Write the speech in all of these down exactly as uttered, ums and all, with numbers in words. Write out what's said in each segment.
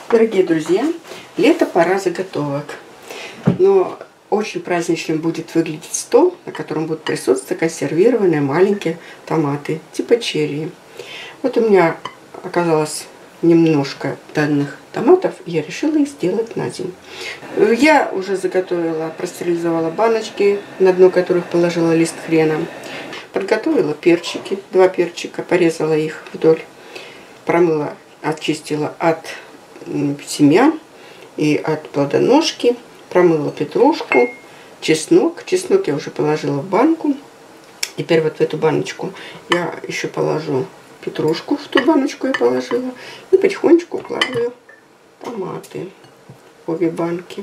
Дорогие друзья, лето, пора заготовок. Но очень праздничным будет выглядеть стол, на котором будут присутствовать консервированные маленькие томаты, типа черри. Вот у меня оказалось немножко данных томатов, и я решила их сделать на зиму. Я уже заготовила, простерилизовала баночки, на дно которых положила лист хрена. Подготовила перчики, два перчика, порезала их вдоль, промыла, очистила от семян и от плодоножки, промыла петрушку, чеснок. Чеснок я уже положила в банку. Теперь вот в эту баночку я еще положу петрушку, в ту баночку я положила, и потихонечку укладываю томаты, обе банки.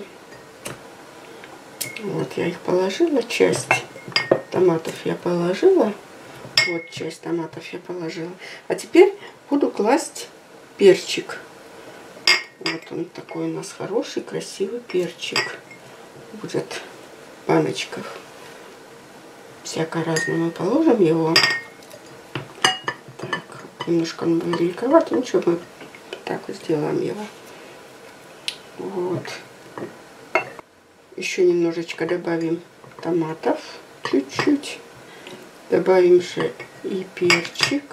Вот я их положила, часть томатов я положила, вот часть томатов я положила. А теперь буду класть перчик. Вот он такой у нас хороший, красивый перчик будет в баночках. Всяко разное мы положим его. Так, немножко он будет великовато, ничего, мы так вот сделаем его. Вот. Еще немножечко добавим томатов, чуть-чуть. Добавим же и перчик.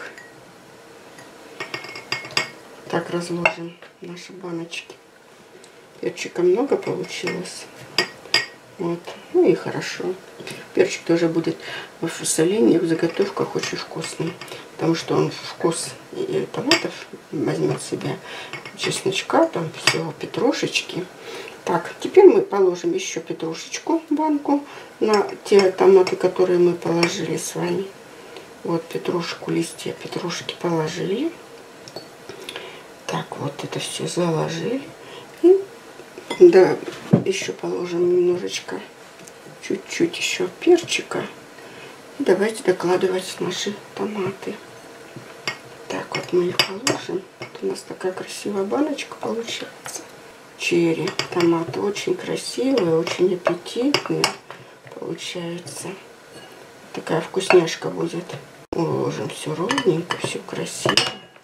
Так разложим наши баночки. Перчика много получилось. Вот. Ну и хорошо. Перчик тоже будет в солении, в заготовках очень вкусный. Потому что он вкус и томатов возьмет в себя, чесночка, там всего, петрушечки. Так, теперь мы положим еще петрушечку в банку на те томаты, которые мы положили с вами. Вот петрушку, листья петрушки положили. Так, вот это все заложили. И да, еще положим немножечко, чуть-чуть еще перчика. И давайте докладывать наши томаты. Так, вот мы их положим. Вот у нас такая красивая баночка получается. Черри, томаты очень красивые, очень аппетитные получается. Такая вкусняшка будет. Уложим все ровненько, все красиво.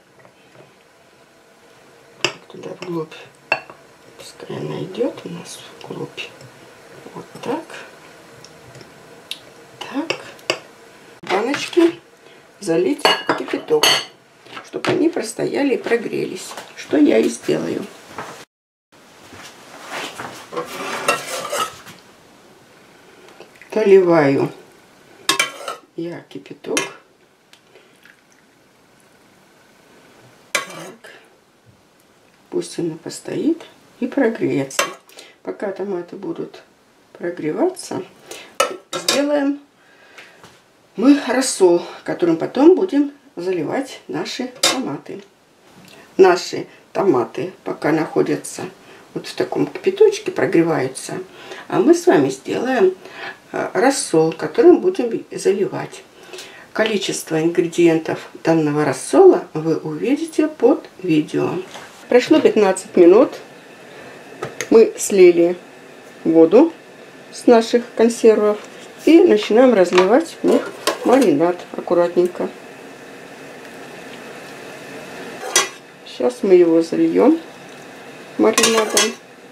Туда вглубь. Пускай она идет у нас вглубь. Вот так. Так. Баночки залить в кипяток, чтобы они простояли и прогрелись. Что я и сделаю. Доливаю я кипяток. Так. Пусть она постоит и прогреется. Пока томаты будут прогреваться, сделаем мы рассол, которым потом будем заливать наши томаты. Наши томаты пока находятся вот в таком кипяточке, прогреваются. А мы с вами сделаем рассол, которым будем заливать. Количество ингредиентов данного рассола вы увидите под видео. Прошло пятнадцать минут. Мы слили воду с наших консервов и начинаем разливать в них маринад аккуратненько. Сейчас мы его зальем маринадом.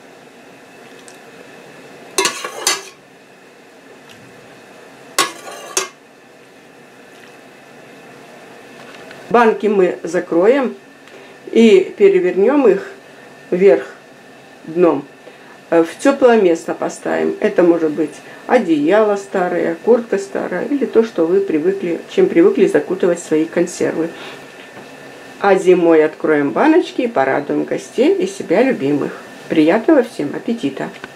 Банки мы закроем и перевернем их вверх дном. В теплое место поставим. Это может быть одеяло старое, куртка старая или то, что вы привыкли, чем привыкли закутывать свои консервы. А зимой откроем баночки и порадуем гостей и себя любимых. Приятного всем аппетита!